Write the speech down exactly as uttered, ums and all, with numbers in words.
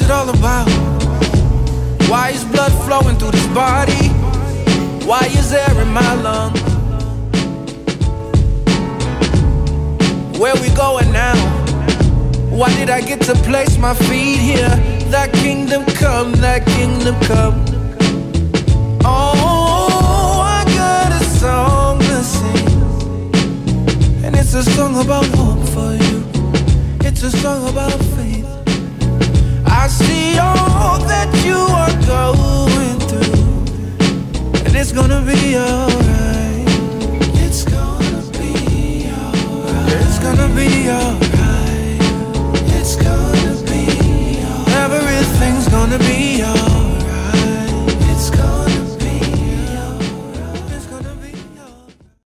it all about? Why is blood flowing through this body? Why is air in my lungs? Where we going now? Why did I get to place my feet here? That kingdom come, that kingdom come. Oh, I got a song to sing, and it's a song about hope for you. It's a song about faith. I see all that you are going through, and it's gonna be alright. It's gonna be alright. It's gonna be alright.